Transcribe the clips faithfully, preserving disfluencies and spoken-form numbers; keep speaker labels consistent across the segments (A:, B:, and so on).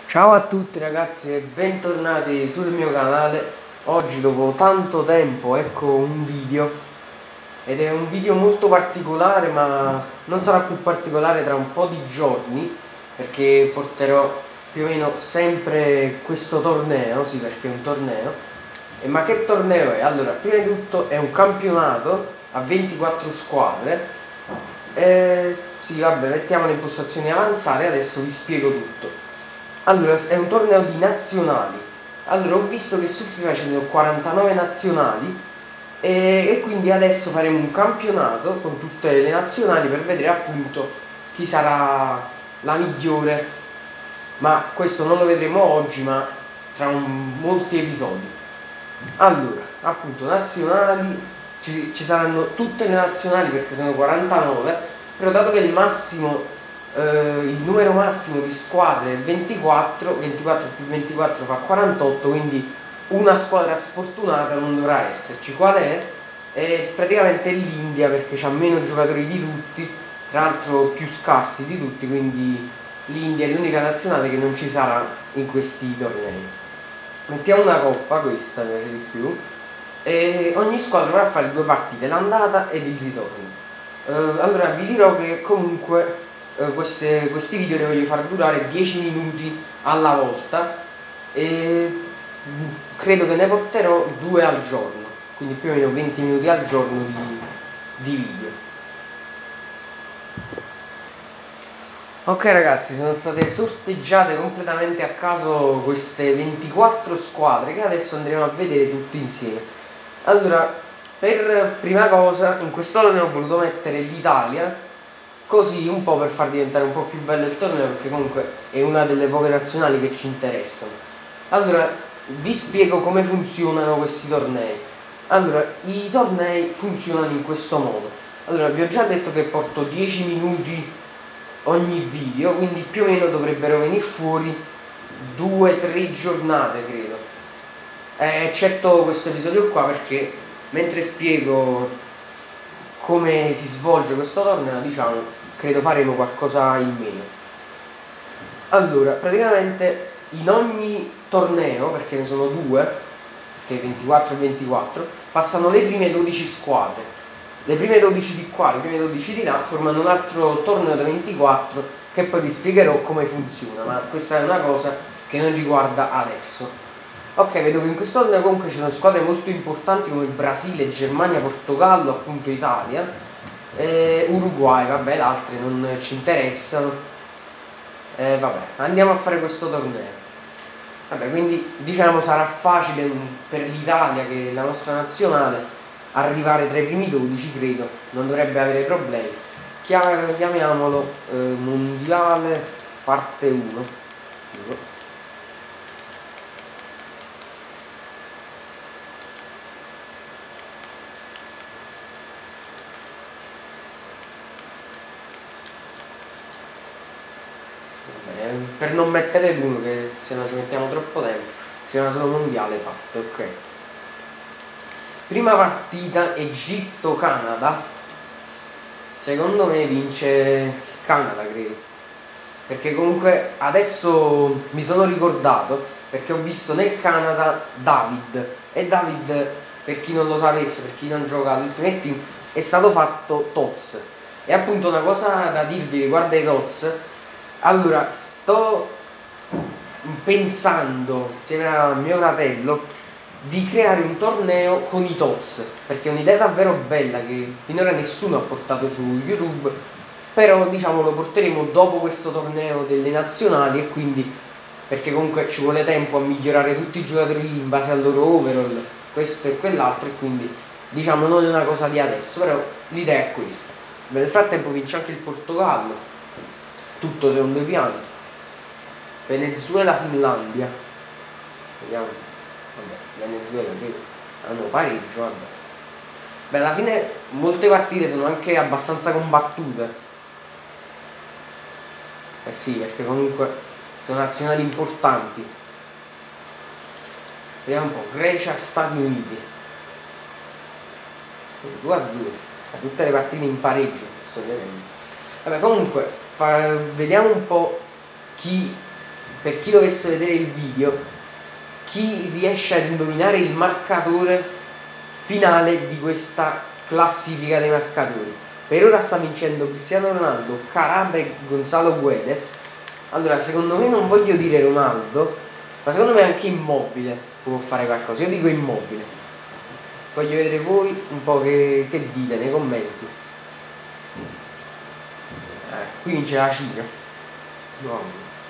A: Ciao a tutti ragazzi e bentornati sul mio canale. Oggi dopo tanto tempo ecco un video, ed è un video molto particolare, ma non sarà più particolare tra un po' di giorni, perché porterò più o meno sempre questo torneo, sì, perché è un torneo. E ma che torneo è? Allora, prima di tutto è un campionato a ventiquattro squadre. E sì, vabbè, mettiamo le impostazioni avanzate, adesso vi spiego tutto. Allora, è un torneo di nazionali. Allora, ho visto che su FIFA ci sono quarantanove nazionali e, e quindi adesso faremo un campionato con tutte le nazionali per vedere appunto chi sarà la migliore. Ma questo non lo vedremo oggi, ma tra un, molti episodi. Allora, appunto, nazionali, ci, ci saranno tutte le nazionali perché sono quarantanove, però dato che il massimo... Uh, il numero massimo di squadre è ventiquattro, ventiquattro più ventiquattro fa quarantotto, quindi una squadra sfortunata non dovrà esserci. Qual è? È praticamente l'India, perché ha meno giocatori di tutti, tra l'altro più scarsi di tutti, quindi l'India è l'unica nazionale che non ci sarà in questi tornei. Mettiamo una coppa, questa mi piace di più, e ogni squadra dovrà fare due partite, l'andata ed il ritorno. Uh, allora vi dirò che comunque Queste, questi video li voglio far durare dieci minuti alla volta e credo che ne porterò due al giorno, quindi più o meno venti minuti al giorno di, di video. Ok ragazzi, sono state sorteggiate completamente a caso queste ventiquattro squadre che adesso andremo a vedere tutti insieme. Allora, per prima cosa in quest'ordine ho voluto mettere l'Italia, così un po' per far diventare un po' più bello il torneo, perché comunque è una delle poche nazionali che ci interessano. Allora, vi spiego come funzionano questi tornei. Allora, i tornei funzionano in questo modo. Allora, vi ho già detto che porto dieci minuti ogni video, quindi più o meno dovrebbero venire fuori due tre giornate, credo. Eh, eccetto questo episodio qua, perché mentre spiego come si svolge questo torneo, diciamo, credo faremo qualcosa in meno. Allora, praticamente in ogni torneo, perché ne sono due, perché ventiquattro e ventiquattro, passano le prime dodici squadre. Le prime dodici di qua, le prime dodici di là, formano un altro torneo da ventiquattro che poi vi spiegherò come funziona, ma questa è una cosa che non riguarda adesso. Ok, vedo che in questo torneo comunque ci sono squadre molto importanti come Brasile, Germania, Portogallo, appunto Italia, e Uruguay, vabbè, le altre non ci interessano. E vabbè, andiamo a fare questo torneo. Vabbè, quindi diciamo sarà facile per l'Italia, che è la nostra nazionale, arrivare tra i primi dodici, credo, non dovrebbe avere problemi. Chiamiamolo eh, mondiale parte uno. Per non mettere l'uno, che se no ci mettiamo troppo tempo, si chiama solo mondiale parte, ok. Prima partita Egitto-Canada. Secondo me vince il Canada, credo, perché comunque adesso mi sono ricordato, perché ho visto nel Canada David, e David, per chi non lo sapesse, per chi non gioca all'Ultimate Team, è stato fatto T O Z. E appunto una cosa da dirvi riguardo ai T O Z. Allora, sto pensando insieme a mio fratello di creare un torneo con i T O Z, perché è un'idea davvero bella che finora nessuno ha portato su YouTube, però diciamo lo porteremo dopo questo torneo delle nazionali, e quindi perché comunque ci vuole tempo a migliorare tutti i giocatori in base al loro overall, questo e quell'altro, e quindi diciamo non è una cosa di adesso, però l'idea è questa. Beh, nel frattempo vince anche il Portogallo, tutto secondo i piani. Venezuela, Finlandia, vediamo. Vabbè, Venezuela credo hanno pareggio, vabbè. Beh, alla fine molte partite sono anche abbastanza combattute. Eh sì, perché comunque sono nazionali importanti. Vediamo un po'. Grecia, Stati Uniti, due a due, a tutte le partite in pareggio, sto vedendo. Vabbè, comunque fa, vediamo un po' chi per chi dovesse vedere il video, chi riesce ad indovinare il marcatore finale di questa classifica dei marcatori. Per ora sta vincendo Cristiano Ronaldo, Carabba e Gonzalo Guedes. Allora, secondo me, non voglio dire Ronaldo, ma secondo me anche Immobile può fare qualcosa. Io dico Immobile. Voglio vedere voi un po' che, che dite nei commenti. Eh, qui vince la Cina. No.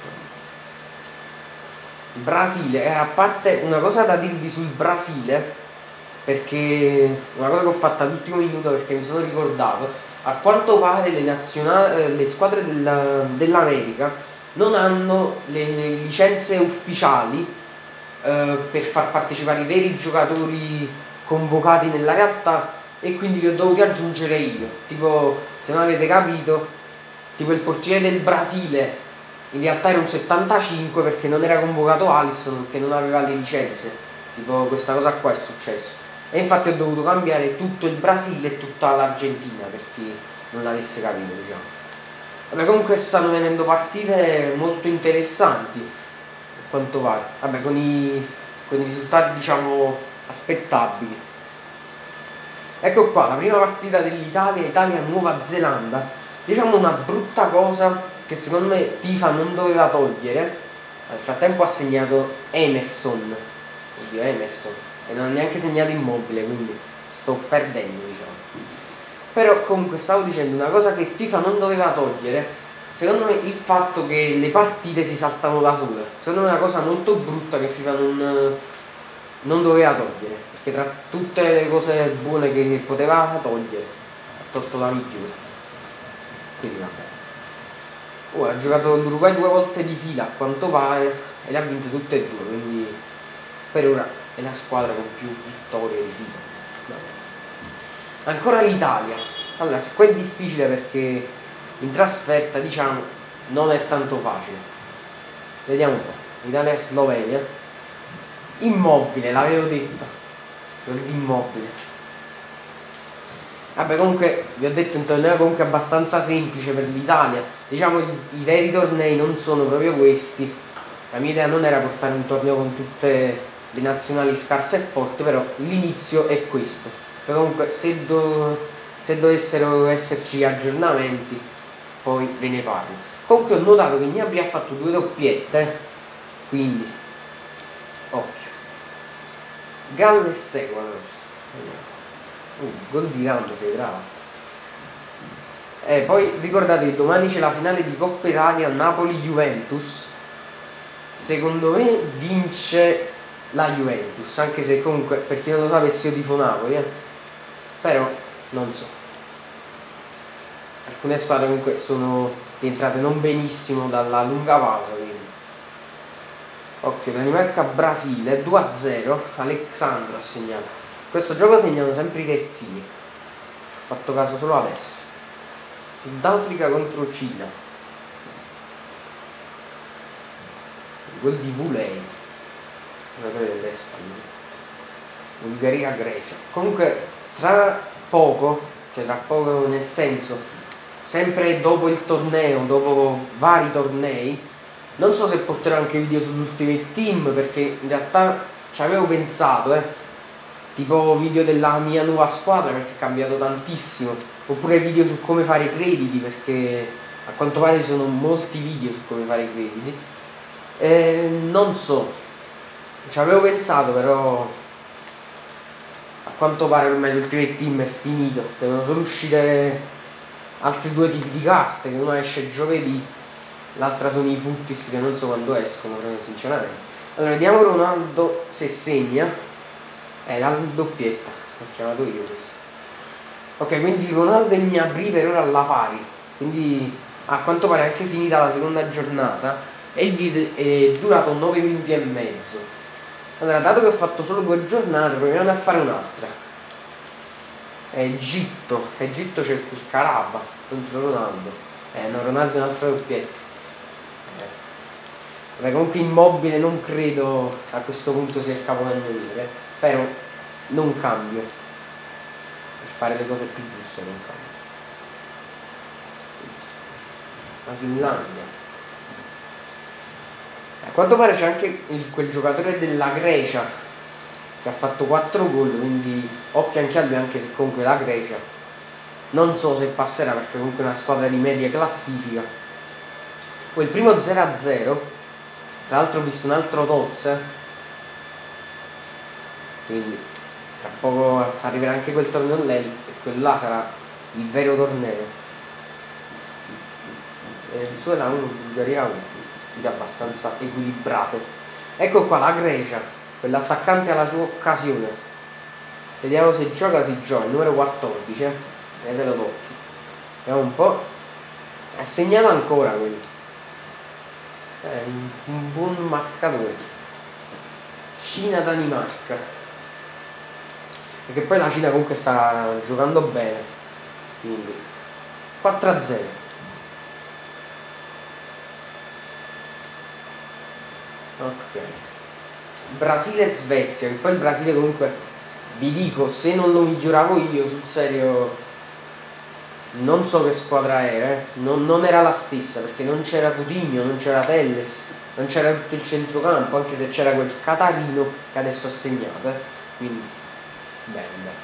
A: Brasile, eh, a parte una cosa da dirvi sul Brasile, perché una cosa che ho fatto all'ultimo minuto perché mi sono ricordato, a quanto pare le, nazionali, le squadre della, dell'America non hanno le licenze ufficiali eh, per far partecipare i veri giocatori convocati nella realtà, e quindi li ho dovuti aggiungere io. Tipo, se non avete capito, tipo il portiere del Brasile in realtà era un settantacinque perché non era convocato Alisson, perché non aveva le licenze. Tipo, questa cosa qua è successo. E infatti ho dovuto cambiare tutto il Brasile e tutta l'Argentina per chi non l'avesse capito, diciamo. Vabbè, comunque stanno venendo partite molto interessanti, a quanto pare. Vabbè, con i, con i risultati, diciamo, aspettabili. Ecco qua, la prima partita dell'Italia, Italia-Nuova Zelanda. Diciamo una brutta cosa che secondo me FIFA non doveva togliere. Nel frattempo ha segnato Emerson. Oddio, Emerson. E non ha neanche segnato Immobile, quindi sto perdendo, diciamo. Però comunque stavo dicendo una cosa che FIFA non doveva togliere, secondo me, il fatto che le partite si saltano da sole. Secondo me è una cosa molto brutta che FIFA non, non doveva togliere, perché tra tutte le cose buone che poteva togliere ha tolto la migliore. Quindi vabbè. Oh, ha giocato l'Uruguay due volte di fila a quanto pare e le ha vinte tutte e due, quindi per ora è la squadra con più vittorie di fila. Vabbè. Ancora l'Italia. Allora, qua è difficile perché in trasferta, diciamo, non è tanto facile. Vediamo un po'. Italia-Slovenia. Immobile, l'avevo detto. Quel di Immobile. Vabbè, comunque vi ho detto, un torneo comunque abbastanza semplice per l'Italia. Diciamo i, i veri tornei non sono proprio questi. La mia idea non era portare un torneo con tutte le nazionali scarse e forti, però l'inizio è questo. Poi comunque se, do, se dovessero esserci aggiornamenti poi ve ne parlo. Comunque ho notato che Gnabry ha fatto due doppiette, quindi occhio. Galles Ecuador. Vediamo. Uh, gol di Ramsey tra l'altro. Eh, poi ricordatevi, domani c'è la finale di Coppa Italia Napoli-Juventus. Secondo me vince la Juventus, anche se comunque, per chi non lo sapesse, io tifo Napoli, eh. Però non so. Alcune squadre comunque sono rientrate non benissimo dalla lunga pausa, quindi. Occhio, Danimarca-Brasile due a zero. Alexandro ha segnato. Questo gioco segnano sempre i terzini. Ho fatto caso solo adesso. Sudafrica contro Cina. Gol di Vulei. Giocatore dell'Espagna. Bulgaria-Grecia. Comunque tra poco, cioè tra poco nel senso, sempre dopo il torneo, dopo vari tornei, non so se porterò anche video sull'Ultimate Team, perché in realtà ci avevo pensato, eh. Tipo video della mia nuova squadra, perché è cambiato tantissimo, oppure video su come fare i crediti, perché a quanto pare ci sono molti video su come fare i crediti. E non so, ci avevo pensato, però a quanto pare ormai l'Ultimate Team è finito, devono solo uscire altri due tipi di carte, che una esce giovedì, l'altra sono i Futtis, che non so quando escono, sinceramente. Allora vediamo Ronaldo se segna. Eh, la doppietta, l'ho chiamato io questo. Ok, quindi Ronaldo e Gnabry per ora alla pari. Quindi a quanto pare è anche finita la seconda giornata e il video è durato nove minuti e mezzo. Allora, dato che ho fatto solo due giornate, proviamo a fare un'altra. Egitto. Egitto c'è il Carabba contro Ronaldo. Eh no, Ronaldo è un'altra doppietta. Eh. Vabbè, comunque Immobile non credo a questo punto sia il capocannoniere. Però non cambio, per fare le cose più giuste non cambio. La Finlandia. A quanto pare c'è anche il, quel giocatore della Grecia che ha fatto quattro gol, quindi occhio anche a lui, anche se comunque la Grecia non so se passerà perché comunque è una squadra di media classifica. Poi il primo zero a zero, tra l'altro ho visto un altro Toz, quindi tra poco arriverà anche quel torneo lì e quello là sarà il vero torneo. E il suo era un Bulgaria, partite abbastanza equilibrate. Ecco qua la Grecia, quell'attaccante alla sua occasione. Vediamo se gioca, si gioca, il numero quattordici, eh. Vedete lo tocchi. Vediamo un po'. Ha segnato ancora quello. È un, un buon marcatore. Cina-Danimarca. Perché poi la Cina comunque sta giocando bene. Quindi quattro a zero. Ok. Brasile-Svezia, che poi il Brasile comunque, vi dico, se non lo miglioravo io, sul serio, non so che squadra era, eh. non, non era la stessa, perché non c'era Coutinho, non c'era Telles, non c'era tutto il centrocampo, anche se c'era quel Catarino che adesso ha segnato, eh. Quindi, bene, bene.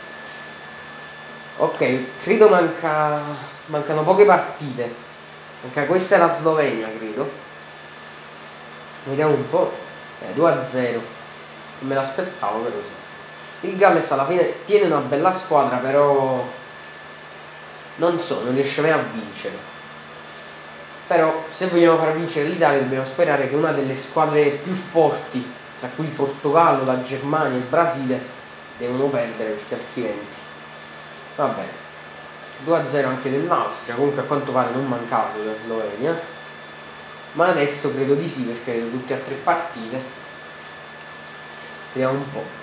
A: Ok, credo manca, mancano poche partite, manca questa è la Slovenia, credo. Vediamo un po', eh, due a zero, non me l'aspettavo però sì. Il Galles alla fine tiene una bella squadra, però non so, non riesce mai a vincere. Però se vogliamo far vincere l'Italia dobbiamo sperare che una delle squadre più forti, tra cui il Portogallo, la Germania e il Brasile, devono perdere, perché altrimenti va bene. Due a zero anche dell'Austria, comunque a quanto pare non mancava sulla Slovenia, ma adesso credo di sì, perché vedo tutte a tre partite. Vediamo un po'.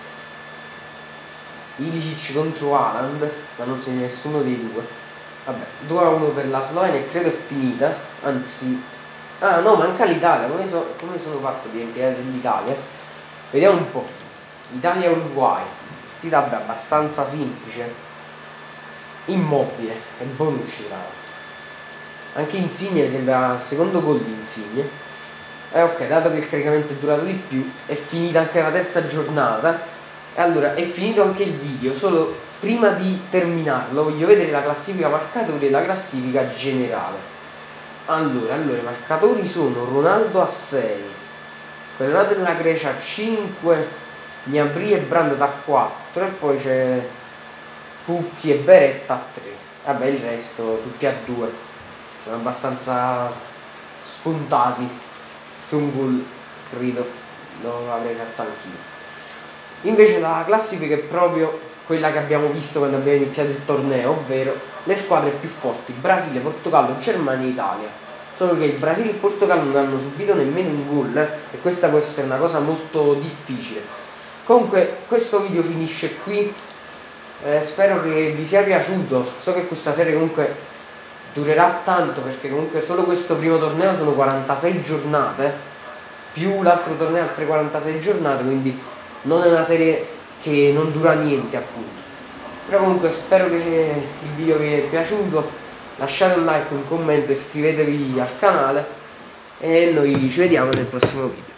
A: Ilicic contro Haaland, ma non segna nessuno dei due. Vabbè, due a uno per la Slovenia e credo è finita. Anzi, ah no, manca l'Italia. Come, so, come sono fatto di dimenticare dell'Italia? Vediamo un po'. Italia-Uruguay, partita vabbè, abbastanza semplice. Immobile e Bonucci tra l'altro. Anche Insigne mi sembra il secondo gol di Insigne. E eh, ok, dato che il caricamento è durato di più, è finita anche la terza giornata. E allora è finito anche il video. Solo prima di terminarlo voglio vedere la classifica marcatori e la classifica generale. Allora, allora i marcatori sono Ronaldo a sei, quello là della Grecia a cinque, Gnabry e Brandt a quattro e poi c'è Pucchi e Beretta a tre. Vabbè, il resto tutti a due. Sono abbastanza scontati, perché un gol credo lo avrei fatto anch'io. Invece la classifica è proprio quella che abbiamo visto quando abbiamo iniziato il torneo, ovvero le squadre più forti: Brasile, Portogallo, Germania e Italia. Solo che il Brasile e il Portogallo non hanno subito nemmeno un gol, eh, e questa può essere una cosa molto difficile. Comunque questo video finisce qui, eh, spero che vi sia piaciuto. So che questa serie comunque durerà tanto, perché comunque solo questo primo torneo sono quarantasei giornate, più l'altro torneo altre quarantasei giornate, quindi non è una serie che non dura niente appunto. Però comunque spero che il video vi è piaciuto, lasciate un like, un commento, iscrivetevi al canale e noi ci vediamo nel prossimo video.